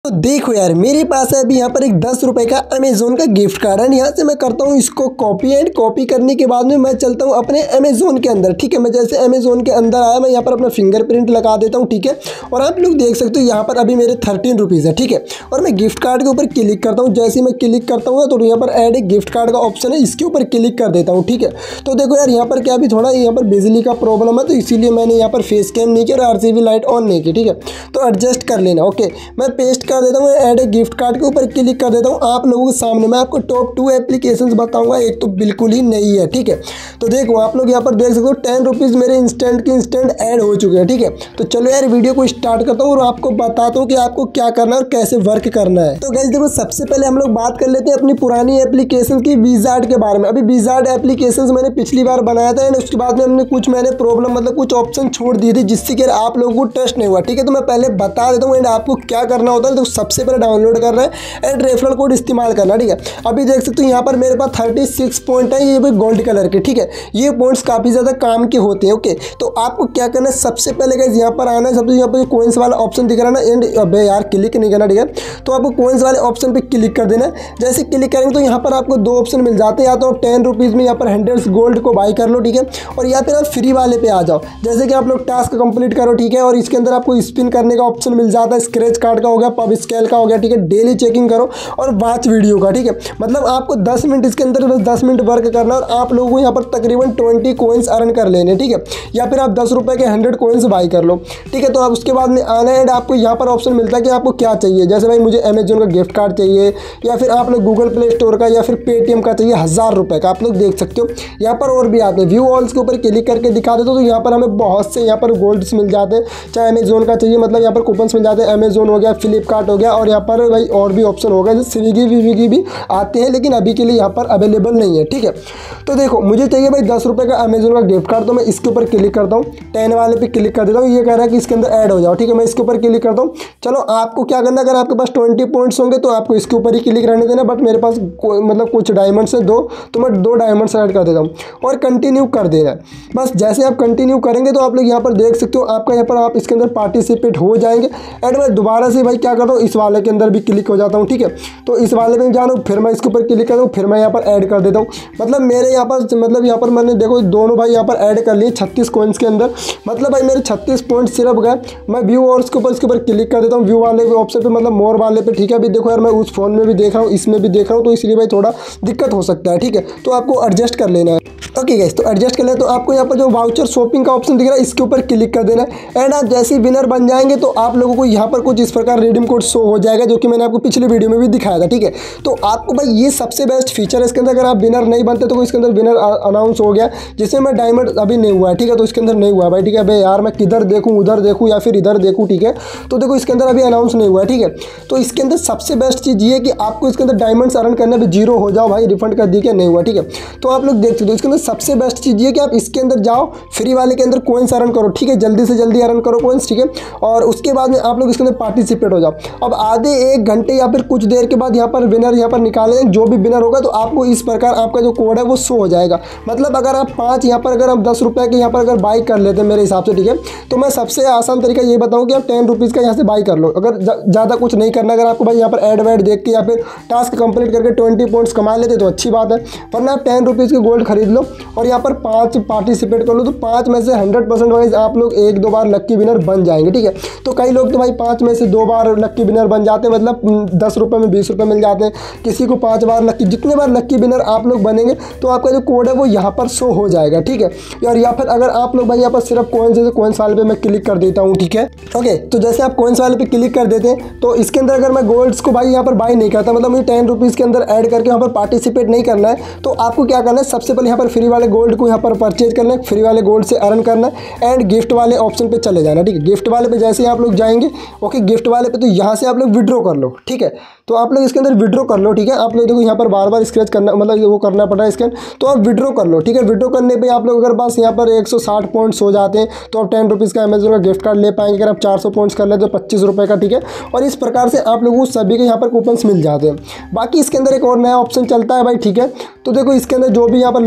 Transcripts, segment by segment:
तो देखो यार, मेरे पास है अभी यहाँ पर एक 10 रुपए का अमेजोन का गिफ्ट कार्ड है। यहाँ से मैं करता हूँ इसको कॉपी एंड कॉपी करने के बाद में मैं चलता हूँ अपने अमेजोन के अंदर। ठीक है, मैं जैसे अमेजोन के अंदर आया, मैं यहाँ पर अपना फिंगरप्रिंट लगा देता हूँ। ठीक है, और आप लोग देख सकते हो यहाँ पर अभी मेरे 13 रुपीज़ है। ठीक है, और मैं गिफ्ट कार्ड के ऊपर क्लिक करता हूँ। जैसे ही मैं क्लिक करता हूँ तो यहाँ पर ऐड एक गिफ्ट कार्ड का ऑप्शन है, इसके ऊपर क्लिक कर देता हूँ। ठीक है, तो देखो यार, यहाँ पर क्या अभी थोड़ा यहाँ पर बिजली का प्रॉब्लम है, तो इसीलिए मैंने यहाँ पर फेस कैम नहीं किया और RGB लाइट ऑन नहीं की। ठीक है, तो एडजस्ट कर लेना। ओके, मैं पेस्ट कर देता हूँ, ऐड गिफ्ट कार्ड के ऊपर क्लिक कर देता हूँ। आप लोगों के सामने मैं आपको टॉप 2 एप्लीकेशंस बताऊंगा, एक तो बिल्कुल ही नई है। ठीक है, तो देखो आप लोग यहाँ पर देख सकते हो 10 रुपीज़ मेरे इंस्टेंट के इंस्टेंट ऐड हो चुके हैं। ठीक है, तो चलो यार वीडियो को स्टार्ट करता हूँ और आपको बताता हूँ कि आपको क्या करना है और कैसे वर्क करना है। तो गाइस देखो, सबसे पहले हम लोग बात कर लेते हैं अपनी पुरानी एप्लीकेशन की विजार्ड के बारे में। अभी विजार्ड एप्लीकेशन मैंने पिछली बार बनाया था एंड उसके बाद में हमने कुछ प्रॉब्लम मतलब कुछ ऑप्शन छोड़ दिए थे जिससे कि आप लोगों को ट्रस्ट नहीं हुआ। ठीक है, तो मैं पहले बता देता हूँ एंड आपको क्या करना होता है। तो सबसे पहले डाउनलोड करना है एंड रेफरल कोड इस्तेमाल करना। ठीक है, अभी देख सकते हो यहाँ पर मेरे पास 36 पॉइंट है, ये भी गोल्ड कलर के। ठीक है, ये पॉइंट्स काफ़ी ज़्यादा काम के होते हैं। ओके, तो आपको क्या करना है, सबसे पहले गाइस यहाँ पर आना है। सबसे यहाँ पर कोइंस वाला ऑप्शन दिख रहा है ना, एंड अबे यार क्लिक नहीं करना। ठीक है, तो आपको कोइंस वाले ऑप्शन पे क्लिक कर देना है। जैसे क्लिक करेंगे तो यहाँ पर आपको 2 ऑप्शन मिल जाते हैं, या तो आप 10 रुपीज़ में यहाँ पर 100 गोल्ड को बाई कर लो। ठीक है, और या फिर आप फ्री वाले पे आ जाओ, जैसे कि आप लोग टास्क कंप्लीट करो। ठीक है, और इसके अंदर आपको स्पिन करने का ऑप्शन मिल जाता है, स्क्रैच कार्ड का हो गया, पब स्केल का हो गया। ठीक है, डेली चेकिंग करो और वॉच वीडियो का। ठीक है, मतलब आपको 10 मिनट इसके अंदर बस 10 मिनट वर्क करना और आप लोगों को यहाँ पर तकरीबन 20 कोइंस अर्न कर लेने। ठीक है, या फिर आप 10 रुपए के 100 कोइंस बाई कर लो। ठीक है, तो आप उसके बाद में आना है, आपको यहाँ पर ऑप्शन मिलता है कि आपको क्या चाहिए। जैसे भाई मुझे अमेजोन का गिफ्ट कार्ड चाहिए, या फिर आप लोग गूगल प्ले स्टोर का या फिर पेटीएम का चाहिए 1000 रुपये का। आप लोग देख सकते हो यहाँ पर और भी आते हैं, व्यू ऑल्स के ऊपर क्लिक करके दिखा देते हो तो यहाँ पर हमें बहुत से यहाँ पर गोल्ड्स मिल जाते हैं। चाहे अमेजोन का चाहिए, मतलब यहाँ पर कूपन्स मिल जाते हैं, अमेजोन हो गया, फ्लिपकार्ट हो गया, और यहाँ पर भाई और भी ऑप्शन होगा जैसे स्विगी भी आते हैं, लेकिन अभी के लिए यहाँ पर अवेलेबल नहीं है। ठीक है, तो देखो मुझे चाहिए भाई 10 रुपये का अमेजोन का गिफ्ट कार्ड, तो मैं इसके ऊपर क्लिक करता हूँ, 10 वाले पे क्लिक कर देता हूँ। ये कह रहा है कि इसके अंदर ऐड हो जाओ। ठीक है, मैं इसके ऊपर क्लिक करता हूँ। चलो आपको क्या करना है, अगर आपके पास 20 पॉइंट्स होंगे तो आपको इसके ऊपर ही क्लिक रहने देना, बट मेरे पास मतलब कुछ डायमंड्स है 2, तो मैं 2 डायमंड्स ऐड कर देता हूँ और कंटिन्यू कर देना है। बस जैसे आप कंटिन्यू करेंगे तो आप लोग यहाँ पर देख सकते हो आपका यहाँ पर आप इसके अंदर पार्टिसिपेट हो जाएंगे। एंड मैं दोबारा से भाई क्या करता हूँ, इस वाले के अंदर भी क्लिक हो जाता हूँ। ठीक है, तो इस वाले में जाना, फिर मैं इसके ऊपर क्लिक करता हूँ, फिर मैं यहाँ पर ऐड कर देता हूँ। मतलब मेरे यहाँ पर यहाँ पर मैंने देखो दोनों भाई यहाँ पर ऐड कर लिए 36 कॉइन्स के अंदर। मतलब भाई मेरे 36 पॉइंट सिर्फ गए। मैं व्यू और इसके ऊपर क्लिक कर देता हूँ, व्यू वाले ऑप्शन पे, मतलब मोर वाले पे। ठीक है, अभी देखो यार मैं उस फोन में भी देख रहा हूँ, इसमें भी देख रहा हूँ, तो इसलिए भाई थोड़ा दिक्कत हो सकता है। ठीक है, तो आपको एडजस्ट कर लेना है। ओके गाइस, तो एडजस्ट कर लें तो आपको यहाँ पर जो वाउचर शॉपिंग का ऑप्शन दिख रहा है इसके ऊपर क्लिक कर देना है। एंड आप जैसे ही विनर बन जाएंगे तो आप लोगों को यहाँ पर कुछ इस प्रकार रिडीम कोड शो हो जाएगा, जो कि मैंने आपको पिछले वीडियो में भी दिखाया था। ठीक है, तो आपको भाई ये सबसे बेस्ट फीचर है इसके अंदर। अगर आप विनर नहीं बनते तो इसके अंदर विनर अनाउंस हो गया, जिसमें मैं डायमंड अभी नहीं हुआ है। ठीक है, तो इसके अंदर नहीं हुआ है भाई। ठीक है भाई, यार मैं किधर देखूँ, उधर देखूँ या फिर इधर देखूँ। ठीक है, तो देखो इसके अंदर अभी अनाउंस नहीं हुआ है। ठीक है, तो इसके अंदर सबसे बेस्ट चीज़ ये है कि आपको इसके अंदर डायमंड्स अर्न करने पर 0 हो जाओ भाई, रिफंड कर दी क्या नहीं हुआ। ठीक है, तो आप लोग देख सकते हो इसके अंदर सबसे बेस्ट चीज़ ये कि आप इसके अंदर जाओ, फ्री वाले के अंदर कोइंस अर्न करो। ठीक है, जल्दी से जल्दी अर्न करो कोइंस। ठीक है, और उसके बाद में आप लोग इसके अंदर पार्टिसिपेट हो जाओ। अब आधे 1 घंटे या फिर कुछ देर के बाद यहाँ पर विनर यहाँ पर निकाले, जो भी विनर होगा तो आपको इस प्रकार आपका जो कोड है वो शो हो जाएगा। मतलब अगर आप 5 यहाँ पर अगर आप 10 रुपये के यहाँ पर अगर बाई कर लेते हैं मेरे हिसाब से। ठीक है, तो मैं सबसे आसान तरीका ये बताऊँ कि आप 10 रुपीज़ का यहाँ से बाई कर लो। अगर ज़्यादा कुछ नहीं करना, अगर आपको भाई यहाँ पर ऐड वैड देख के या फिर टास्क कंप्लीट करके 20 पॉइंट्स कमा लेते तो अच्छी बात है, वरना आप 10 रुपीज़ के गोल्ड खरीद लो और यहाँ पर 5 पार्टिसिपेट कर लो, तो 5 में से 100% वाइज आप लोग 1-2 बार लक्की विनर बन जाएंगे। ठीक है, तो कई लोग तो भाई 5 में से 2 बार लक्की विनर बन जाते हैं, मतलब 10 रुपये में 20 रुपये मिल जाते हैं। किसी को 5 बार लक्की, जितने बार लक्की विनर आप लोग बनेंगे तो आपका जो कोड है वो यहाँ पर शो हो जाएगा। ठीक है, और या फिर अगर आप लोग भाई यहाँ पर सिर्फ कॉइन्स, जैसे कॉइन्स वाले पे मैं क्लिक कर देता हूँ। ठीक है, ओके, तो जैसे आप कॉइन्स वाले पे क्लिक कर देते हैं तो इसके अंदर अगर मैं गोल्ड्स को भाई यहाँ पर बाई नहीं करता, मतलब मुझे 10 रुपीज़ के अंदर ऐड करके यहाँ पर पार्टिसिपेट नहीं करना है, तो आपको क्या करना है, सबसे पहले यहाँ पर फ्री वाले गोल्ड को यहाँ पर परचेज करना है, फ्री वाले गोल्ड से अर्न करना है एंड गिफ्ट वाले ऑप्शन पे चले जाना। ठीक है, गिफ्ट वाले पे जैसे ही आप लोग जाएंगे, ओके, गिफ्ट वाले पे तो यहाँ से आप लोग विड्रॉ कर लो। ठीक है, तो आप लोग इसके अंदर विड्रॉ कर लो। ठीक है, आप लोग देखो यहाँ पर बार बार स्क्रैच करना, मतलब वो करना पड़ रहा है स्कैन, तो आप विड्रॉ कर लो। ठीक है, विड्रॉ करने पे आप लोग अगर पास यहाँ पर 160 पॉइंट्स हो जाते हैं तो आप 10 रुपीज़ का अमेजोन का गिफ्ट कार्ड ले पाएंगे। अगर आप 400 पॉइंट्स कर ले तो 25 रुपये का। ठीक है, और इस प्रकार से आप लोगों को सभी के यहाँ पर कूपन्स मिल जाते हैं। बाकी इसके अंदर एक और नया ऑप्शन चलता है भाई। ठीक है, तो देखो इसके अंदर जो भी यहाँ पर लक्की विनर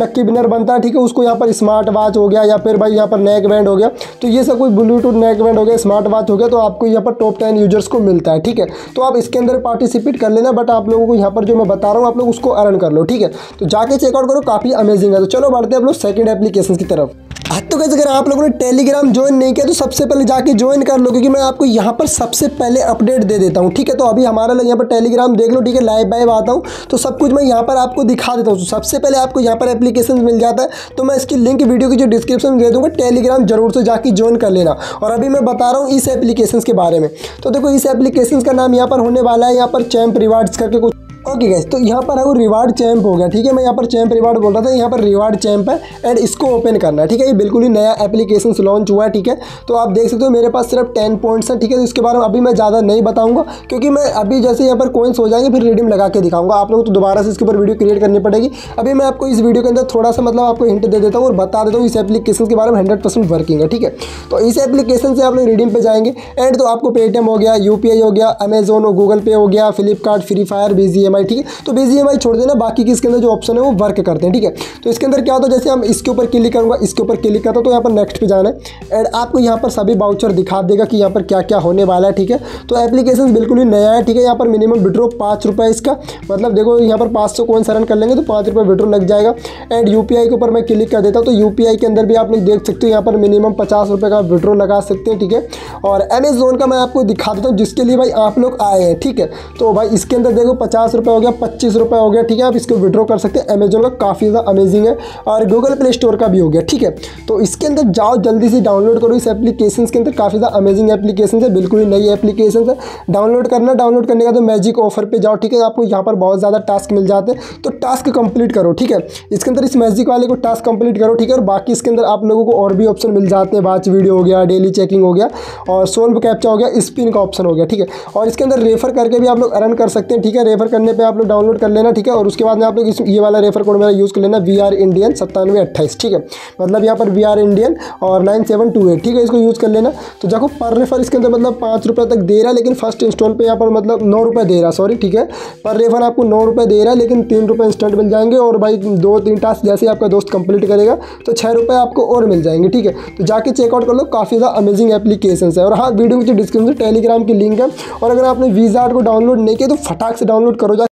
फिंगर बनता है, ठीक है, उसको यहाँ पर स्मार्ट वॉच हो गया या फिर भाई यहाँ पर नेक बैंड हो गया, तो ये सब कोई ब्लूटूथ नेक बैंड हो गया, स्मार्ट वॉच हो गया, तो आपको यहाँ पर टॉप 10 यूजर्स को मिलता है, ठीक है। तो आप इसके अंदर पार्टिसिपेट कर लेना, बट आप लोगों को यहाँ पर जो मैं बता रहा हूँ आप लोग उसको अर्न कर लो, ठीक है। तो जाके चेकआउट करो, काफ़ी अमेजिंग है। तो चलो बढ़ते हैं आप लोग सेकंड एप्लीकेशन की तरफ। तो गाइस अगर आप लोगों ने टेलीग्राम ज्वाइन नहीं किया तो सबसे पहले जाके ज्वाइन कर लो, क्योंकि मैं आपको यहाँ पर सबसे पहले अपडेट दे देता हूँ, ठीक है। तो अभी हमारा यहाँ पर टेलीग्राम देख लो, ठीक है, लाइव आता हूँ तो सब कुछ मैं यहाँ पर आपको दिखा देता हूँ। तो सबसे पहले आपको यहाँ पर एप्लीकेशन मिल जाता है, तो मैं इसकी लिंक वीडियो की जो डिस्क्रिप्शन में दे दूँगा, टेलीग्राम जरूर से जाके ज्वाइन कर लेना। और अभी मैं बता रहा हूँ इस एप्लीकेशन के बारे में। तो देखो इस एप्लीकेशन का नाम यहाँ पर होने वाला है यहाँ पर चैम्प रिवार्ड्स करके कुछ। ओके गाइस, तो यहाँ पर है वो रिवार्ड चैम्प हो गया, ठीक है। मैं यहाँ पर चैम्प रिवार्ड बोल रहा था, यहाँ पर रिवार्ड चैम्प है एंड इसको ओपन करना है, ठीक है। ये बिल्कुल ही नया एप्लीकेशन लॉन्च हुआ है, ठीक है। तो आप देख सकते हो मेरे पास सिर्फ 10 पॉइंट्स हैं, ठीक है। तो इसके बारे में अभी मैं ज़्यादा नहीं बताऊंगा, क्योंकि मैं अभी जैसे यहाँ पर कॉइन्स हो जाएंगे फिर रिडीम लगा के दिखाऊंगा आप लोगों को, तो दोबारा से इसके ऊपर वीडियो क्रिएट करनी पड़ेगी। अभी मैं आपको इस वीडियो के अंदर थोड़ा सा मतलब आपको हिंट दे देता हूँ और बता देता हूँ इस एप्लीकेशन के बारे में 100% वर्किंग है, ठीक है। तो इस एप्लीकेशन से आप लोग रिडीम पे जाएंगे एंड तो आपको पेटीएम हो गया, यूपीआई हो गया, अमेजोन और गूगल पे हो गया, फ्लिपकार्ट, फ्री फायर, BGMI, ठीक है। तो BGMI छोड़ देना, बाकी की इसके अंदर जो ऑप्शन है वो वर्क करते हैं, ठीक है। तो इसके अंदर क्या होता है, जैसे हम इसके ऊपर क्लिक करूंगा, इसके ऊपर क्लिक करता हूं तो यहाँ पर नेक्स्ट पे जाना है एंड आपको यहाँ पर सभी वाउचर दिखा देगा कि यहाँ पर क्या क्या होने वाला है, ठीक है। तो एप्लीकेशन बिल्कुल ही नया है, ठीक है। यहाँ पर मिनिमम विड्रॉ 5 रुपये इसका, मतलब देखो यहाँ पर 500 कॉइन्स अर्न कर लेंगे तो 5 रुपये विड्रॉ लग जाएगा। एंड यूपीआई के ऊपर मैं क्लिक कर देता हूँ, तो यूपीआई के अंदर भी आप लोग देख सकते हो यहाँ पर मिनिमम 50 रुपये का विड्रॉ लगा सकते हैं, ठीक है। और अमेजोन का मैं आपको दिखा देता हूँ जिसके लिए भाई आप लोग आए हैं, ठीक है। तो भाई इसके अंदर देखो 50 रुपये हो गया, 25 रुपये हो गया, ठीक है। आप इसको विड्रॉ कर सकते हैं। अमेजोन का काफ़ी ज़्यादा अमेजिंग है और गूगल प्ले स्टोर का भी हो गया, ठीक है। तो इसके अंदर जाओ जल्दी से डाउनलोड करो इस एप्लीकेशन के अंदर, काफ़ी ज़्यादा अमेजिंग एप्लीकेशन है, बिल्कुल ही नई एप्लीकेशन है। डाउनलोड करना, डाउनलोड करने का तो मैजिक ऑफर पे जाओ, ठीक है। आपको यहाँ पर बहुत ज़्यादा टास्क मिल जाते हैं, तो टास्क कंप्लीट करो, ठीक है। इसके अंदर इस मैजिक वाले को टास्क कंप्लीट करो, ठीक है। और बाकी इसके अंदर आप लोगों को और भी ऑप्शन मिल जाते हैं, वॉच वीडियो हो गया, डेली चेकिंग हो गया और सोल्व कैप्चा हो गया, स्पिन का ऑप्शन हो गया, ठीक है। और इसके अंदर रेफर करके भी आप लोग अर्न कर सकते हैं, ठीक है। रेफर करने पर आप लोग डाउनलोड कर लेना, ठीक है। और उसके बाद में आप लोग ये वाला रेफर कोड मेरा यूज़ कर लेना VR इंडियन 9728, ठीक है। मतलब यहाँ पर VR इंडियन और 9728, ठीक है, इसको यूज़ कर लेना। तो देखो पर रेफर इसके अंदर मतलब 5 रुपये तक दे रहा है, लेकिन फर्स्ट इंस्टॉल पे यहाँ पर मतलब 9 रुपये दे रहा है, सॉरी, ठीक है। पर रेफर आपको 9 रुपये दे रहा है, लेकिन 3 रुपये इंस्टेंट मिल जाएंगे और भाई 2-3 टास्क जैसे आपका दोस्त कंप्लीट करेगा तो 6 रुपये आपको और मिल जाएंगे, ठीक है। तो जाके चेकआउट कर लो, काफ़ी ज़्यादा अमेजिंग एप्लीकेशन है। और हाँ, वीडियो के डिस्क्रिप्शन में टेलीग्राम की लिंक है, और अगर आपने वीज़ार्ड को डाउनलोड नहीं किया तो फटाक से डाउनलोड करो।